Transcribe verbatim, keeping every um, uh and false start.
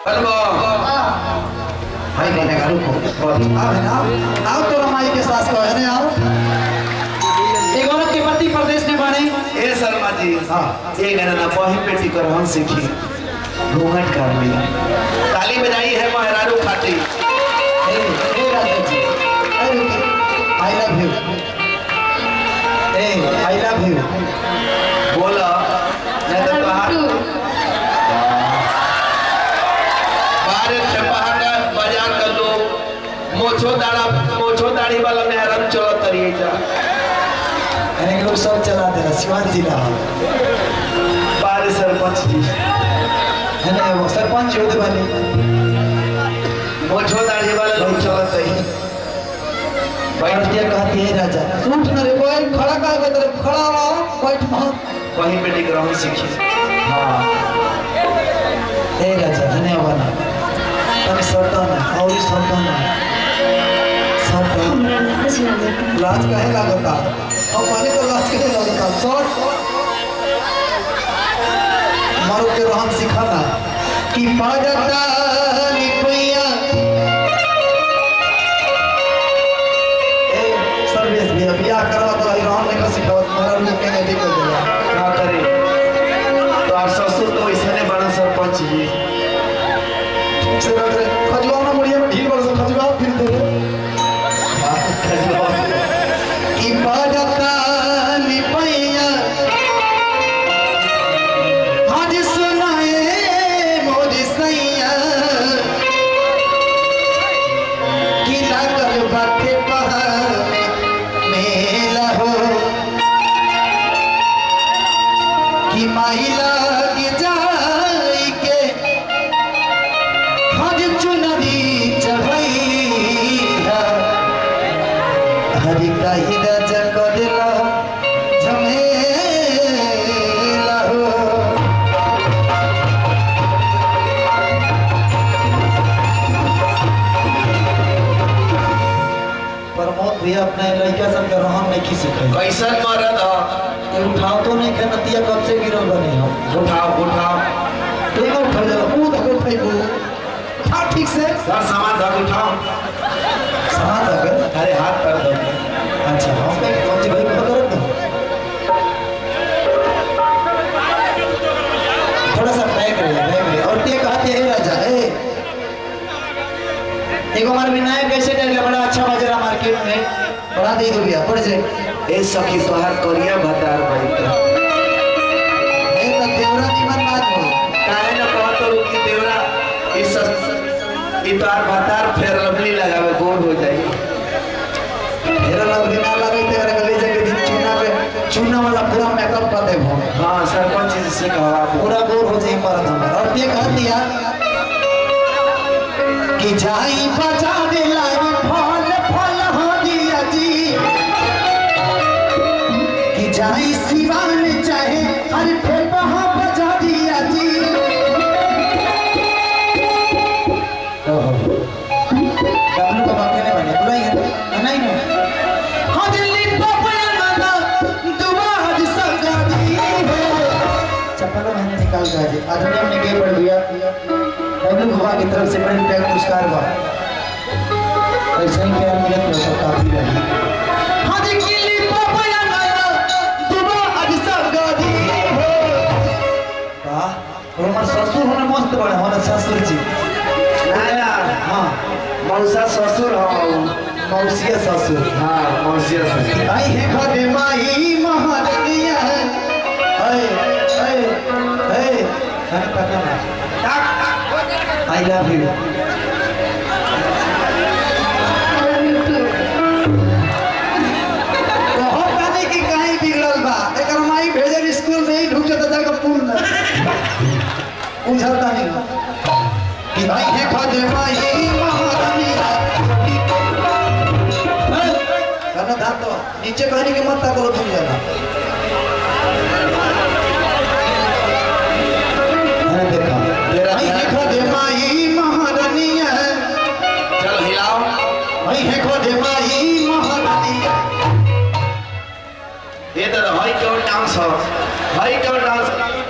hello भाई कहने का रुको आओ ना आओ तो रमाई के साथ को है ना आओ एक औरत के पति प्रदेश ने बने ए शर्मा जी हां ये गाना ना पही पेटी कर हम सीखी घूंघट कर ली ताली बजाई है महरारू खाती ए ए राजा जी अरे आई लव यू ए आई लव यू बोला नहीं तो बाहर बाहर छपाहा का बाजार का लोग मोछो दाढ़ा मोछो दाढ़ी वाला मेहरारू चलो तरिए जा अरे लोग सब चला दे शिवान जिला बाहर सरपंच जी है ना वो सरपंच होते वाले मोछो दाढ़ी वाला लोग चलो तरिए बैठिया कहती है राजा सूट न रे कोई खड़ा का के तरफ खड़ा रहो बैठ मत वहीं पे टिक रहा हूँ सीखी हाँ ए राजा धन्यवाद तने सरदाना और इस सरदाना सरदाना लाज काहे लागता अब माने तो लाज काहे लागता शॉर्ट मारो के रहन सिखाना कि पाजता निपैया ए सर्विस भी बियाह करवा तो आई रहन नहीं का सिखावत मारा लोग के नहीं ठीक हो जाएगा ना करे तो आप ससुर तो इसने बड़ा सरपंच जी से रख रहे खजवा ना मुड़िया में ढील बरस खजवा फिर दे कि बाजता निपैया आज सुनाए मोरी सैया कि लागल बाटे पहाड़ मेला हो कि महिला के जाई के हज चुनरी चढ़ैया हरि कही राजा करेला झमेला हो प्रमोद भैया अपने लड़का सब के रहन नहीं खी सिखाई कैसन मरद हो ये उठाओ तो नहीं के नतिया कब से गिरल बने हम उठाओ उठाओ देखो उठा जा मुंह तक उठाई को उठा ठीक से सर सामान धर उठाओ साथ अगर अरे हाथ पैर धो अच्छा हम पे कौन सी भाई को करत ना थोड़ा सा बैक रहे बैक रहे और ते कहते हैं राजा ए एक हमारे विनायक कैसे डर बड़ा अच्छा बज रहा मार्केट में बड़ा दे दो भैया पड़ से ए सखी तोहार करिया भतार भाई ए तो देवरा जीवन बात हो काहे न कहत हो कि देवरा इस ई तोहार भतार फेर लवली लगावे गोर हो जाई मेरा लव बिना लगे तेरे गले से दिन चूना पे चूना वाला पूरा मेकअप कर दे वो हां सरपंच जी से कहा पूरा गोर हो जाए मर्द हमारा और ये कह दिया कि जाई बजा दे लाई फल फल हो दिया जी कि जाई सिवान चाहे हर फेपा बजा दिया जी डब्लू को बात नहीं बने बुलाई है नहीं ना हाँ दिल्ली पपया माना दुआ आज सगा दी है चप्पलों मैंने निकाल दिया जी आज हमने के पढ़ दिया डब्लू भगवान की तरफ से बड़े प्यार पुरस्कार हुआ ऐसा ही प्यार मिले तो सब काफी रही हाँ दिल्ली पपया माना दुआ आज सगा दी है वाह और हमारे ससुर होने मस्त बड़े हमारे ससुर जी ना हाँ मौसा ससुर हो मौसिया ससुर हां मौसिया ससुर आई है खदे माई महारानिया है ऐ ऐ ऐ खाने पता ना आई लव यू बहुत पानी की कहीं बिगड़ल बा एकर माई भेजल स्कूल में ही ढुक जाता जाकर पूल में उझलता नहीं कि आई है खदे माई महारानिया गाना धा तो नीचे कहने के मत करो तुम जाना मैंने देखा तेरा ही देखो दे माई महारानी है चल हिलाओ भाई है खो दे माई महारानी ये तो भाई क्यों डांस हो भाई क्यों डांस